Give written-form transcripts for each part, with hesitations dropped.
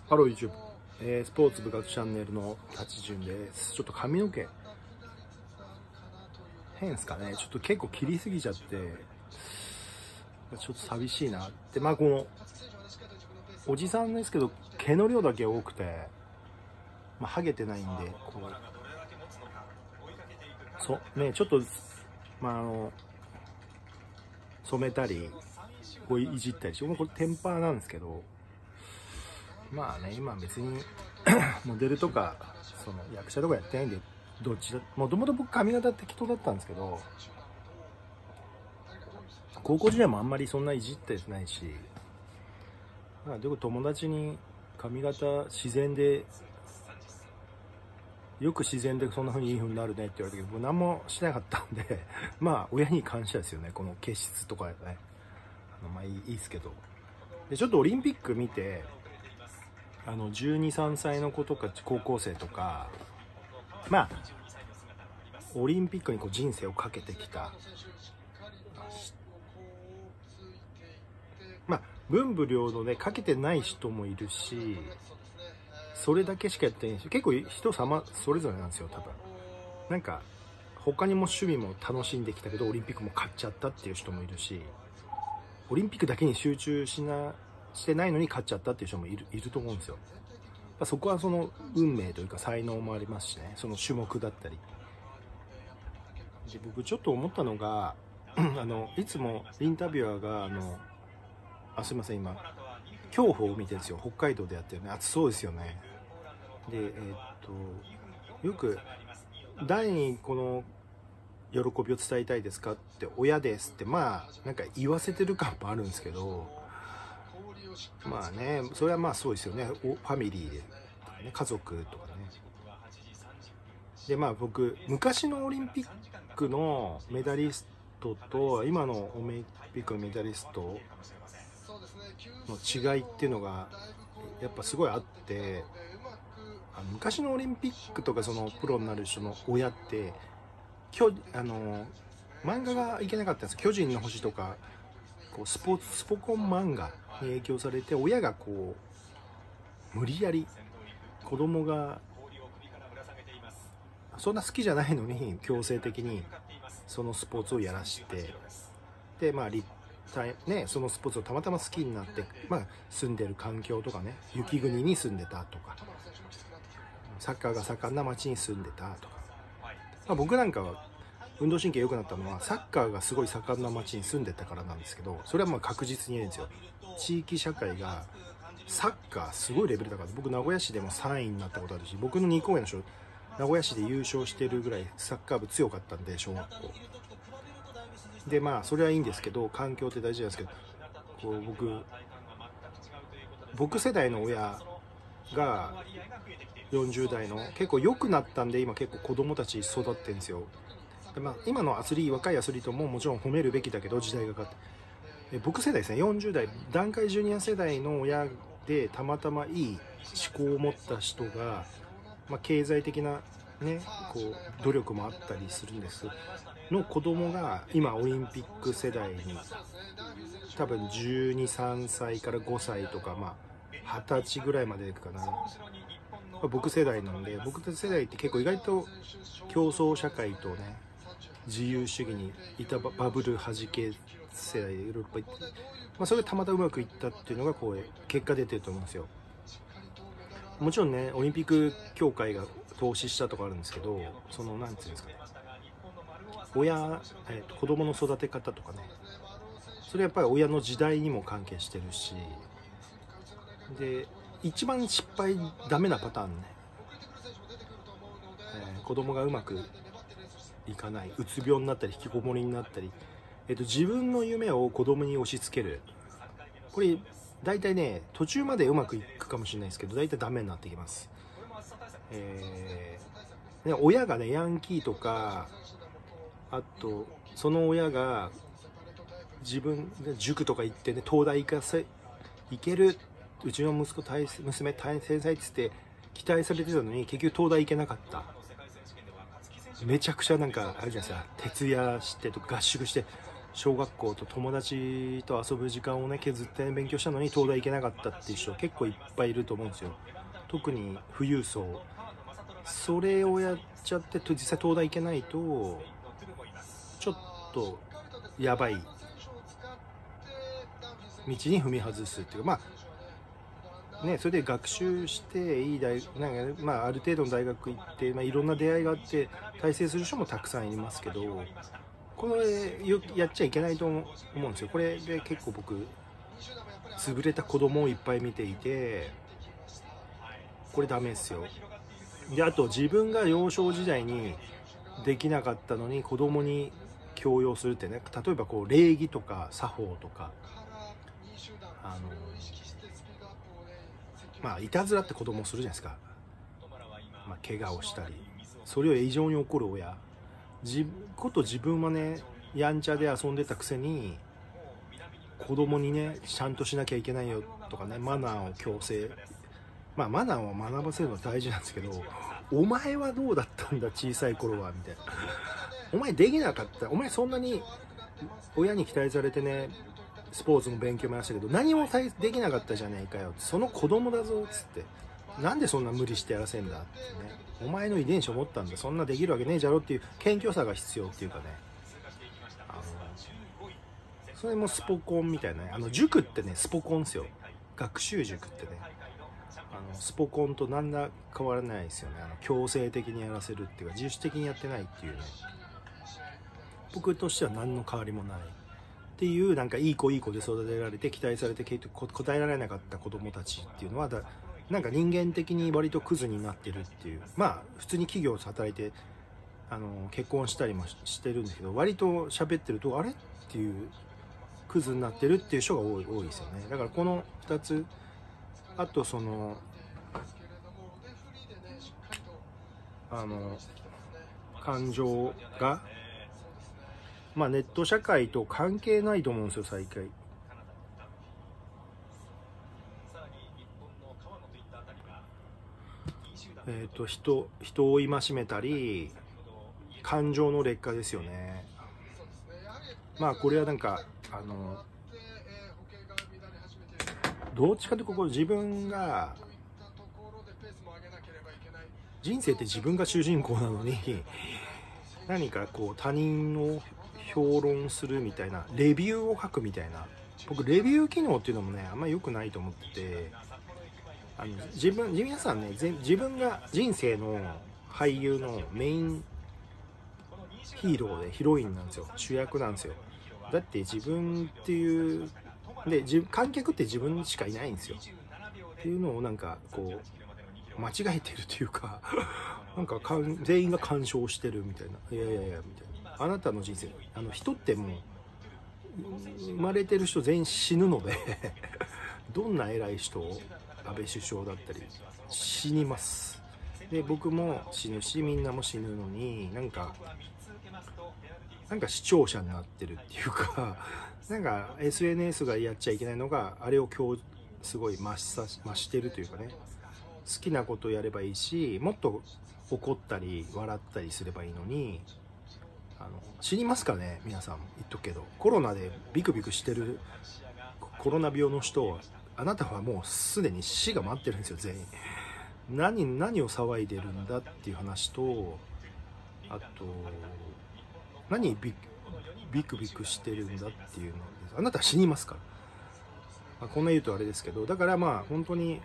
ハロー YouTube、スポーツ部活チャンネルの立順です。ちょっと髪の毛変ですかね。ちょっと結構切りすぎちゃってちょっと寂しいなって。このおじさんですけど毛の量だけ多くて、ハゲてないんでこうね、ちょっと染めたりこういじったりして、これテンパーなんですけど、今別にモデルとかその役者とかやってないんで、どっちだ、もともと僕髪型適当だったんですけど、高校時代もあんまりそんないじってないし、でも友達に髪型自然でよく自然でそんな風にいい風になるねって言われたけど、僕何もしなかったんで親に感謝ですよね。この毛質とかね、いいですけど。でちょっとオリンピック見て、12、3歳の子とか高校生とか、オリンピックにこう人生をかけてきた、文武両道でかけてない人もいるし、それだけしかやってないし、結構人様それぞれなんですよ。多分他にも趣味も楽しんできたけどオリンピックも勝っちゃったっていう人もいるし、オリンピックだけに集中してないのに勝っちゃったっていう人もいると思うんですよ。そこはその運命というか才能もありますしね、その種目だったりで。僕ちょっと思ったのがいつもインタビュアーがすいません、今競歩を見てるんですよ。北海道でやってるね。暑そうですよね。でよく誰にこの喜びを伝えたいですかって、親ですって言わせてる感もあるんですけど、それはそうですよね。ファミリーで、ね、家族とかね。で僕昔のオリンピックのメダリストと今のオリンピックのメダリストの違いっていうのがやっぱすごいあって、昔のオリンピックとかそのプロになる人の親って漫画がいけなかったんですよ。巨人の星とかこうスポコン漫画に影響されて、親がこう無理やり子供がそんな好きじゃないのに強制的にそのスポーツをやらしてで、そのスポーツをたまたま好きになって、住んでる環境とかね、雪国に住んでたとか、サッカーが盛んな町に住んでたとか、僕なんかは運動神経良くなったのはサッカーがすごい盛んな町に住んでたからなんですけど、それは確実に言えるんですよ。地域社会がサッカーすごいレベル高い。僕名古屋市でも3位になったことあるし、僕の2校への名古屋市で優勝してるぐらいサッカー部強かったんで、小学校で。それはいいんですけど、環境って大事なんですけど、こう僕世代の親が40代の結構良くなったんで、今結構子供たち育ってるんですよ。で今の若いアスリートももちろん褒めるべきだけど、時代が変わって、僕世代ですね、40代団塊ジュニア世代の親でたまたまいい思考を持った人が、経済的なねこう努力もあったりするんですの子供が今オリンピック世代に多分12、3歳から5歳とか20歳ぐらいまでいくかな。僕世代なんで、僕たち世代って結構意外と競争社会とね自由主義にいたバブル弾け世代でいろいろいって、それがたまたまうまくいったっていうのがこう結果出てると思うんですよ。もちろんねオリンピック協会が投資したとかあるんですけど、そのなんていうんですかね、子供の育て方とかね、それやっぱり親の時代にも関係してるし、で一番失敗ダメなパターンね、子供がうまくいかない、うつ病になったり引きこもりになったり、自分の夢を子供に押し付ける。これ大体ね途中までうまくいくかもしれないですけど、大体ダメになってきます。親がねヤンキーとか、あとその親が自分で塾とか行ってね、東大行ける、うちの娘天才っつって期待されてたのに結局東大行けなかった。めちゃくちゃあるじゃないですか、徹夜してとか合宿して小学校と友達と遊ぶ時間をね削って、勉強したのに東大行けなかったっていう人結構いっぱいいると思うんですよ。特に富裕層、それをやっちゃって実際東大行けないとちょっとやばい道に踏み外すっていうか、それで学習していいある程度の大学行って、いろんな出会いがあって大成する人もたくさんいますけど、これやっちゃいけないと思うんですよ。これで結構僕潰れた子供をいっぱい見ていて、これダメですよ。で、あと自分が幼少時代にできなかったのに子供に強要するってね、例えばこう礼儀とか作法とか、いたずらって子供するじゃないですか。怪我をしたり、それを異常に怒る親、自分はねやんちゃで遊んでたくせに子供にねちゃんとしなきゃいけないよとかね、マナーを強制、マナーを学ばせるのは大事なんですけど、お前はどうだったんだ小さい頃はみたいな、お前できなかった、お前そんなに親に期待されてねスポーツも勉強もやらしたけど何もできなかったじゃねえかよ、その子供だぞっつって、なんでそんな無理してやらせんだってね、お前の遺伝子を持ったんだ、そんなできるわけねえじゃろっていう謙虚さが必要っていうかね、それもスポコンみたいなね、塾ってねスポコンですよ。学習塾ってねスポコンと何ら変わらないですよね。強制的にやらせるっていうか自主的にやってないっていうね、僕としては何の変わりもないっていう、なんかいい子で育てられて期待されて結局答えられなかった子供たちっていうのはなんか人間的に割とクズになってるっていう、普通に企業で働いて結婚したりもしてるんですけど、割と喋ってるとあれっていうクズになってるっていう人が多いですよね。だからこの2つ、あとその感情がネット社会と関係ないと思うんですよ最近。人を戒めたり感情の劣化ですよね。これはなんかどっちかというと自分が人生って自分が主人公なのに何かこう他人を評論するみたいな、レビューを書くみたいな、僕レビュー機能っていうのもねあんま良くないと思ってて、皆さんね自分が人生の俳優のメインヒーローでヒロインなんですよ、主役なんですよ。だって自分っていうで観客って自分しかいないんですよっていうのをなんかこう間違えてるというかなんか全員が干渉してるみたいな、いやみたいな、あなたの人生人ってもう生まれてる人全員死ぬのでどんな偉い人、安倍首相だったり死にます。で僕も死ぬしみんなも死ぬのになんか視聴者になってるっていうかなんか SNS がやっちゃいけないのがあれを今日すごい増してるというかね、好きなことやればいいし、もっと怒ったり笑ったりすればいいのに死にますかね皆さん。言っとくけどコロナでビクビクしてるコロナ病の人はあなたはもうすでに死が待ってるんですよ全員。何を騒いでるんだっていう話と、あと何ビクビクしてるんだっていうのです。あなたは死にますから、こんな言うとあれですけど、だから本当に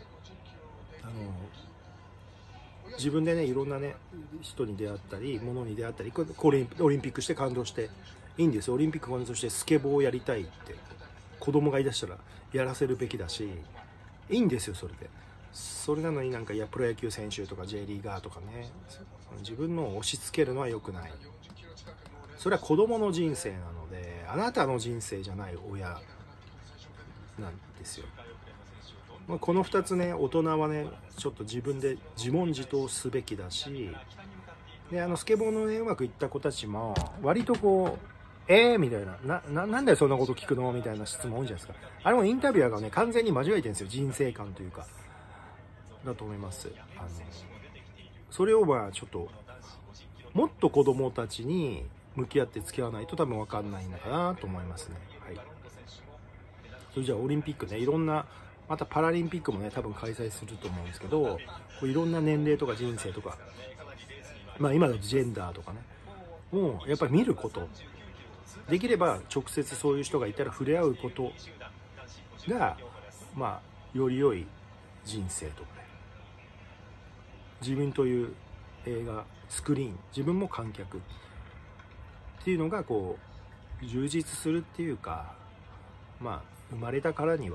自分でねいろんなね人に出会ったり物に出会ったり、オリンピックして感動していいんですよ。オリンピック感動してスケボーをやりたいって子供が言い出したらやらせるべきだし、いいんですよそれで。それなのになんかプロ野球選手とか J リーガーとかね自分のを押し付けるのは良くない。それは子供の人生なのであなたの人生じゃない親なんですよ。この2つね大人はねちょっと自分で自問自答すべきだし、でスケボーのねうまくいった子たちも割とこうみたいな、なんでそんなこと聞くのみたいな質問多いじゃないですか。あれもインタビュアーがね完全に間違えてるんですよ、人生観というかだと思います。それをちょっともっと子供たちに向き合って付き合わないと多分分かんないのかなと思いますね。はい。それじゃあオリンピックね、いろんな、またパラリンピックもね多分開催すると思うんですけど、こういろんな年齢とか人生とか、まあ今のジェンダーとかね、もうやっぱり見ること、できれば直接そういう人がいたら触れ合うことが、まあより良い人生とかね、自分という映画スクリーン、自分も観客っていうのがこう充実するっていうか、まあ生まれたからには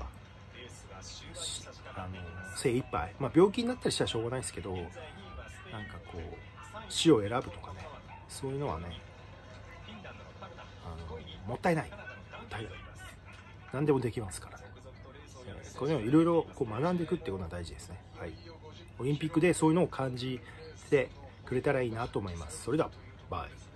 精一杯、まあ病気になったりしたらしょうがないですけど、なんかこう死を選ぶとかね、そういうのはね、もったいない、何でもできますからね。これをいろいろこう学んでいくっていうことが大事ですね。はい。オリンピックでそういうのを感じてくれたらいいなと思います。それではバイ。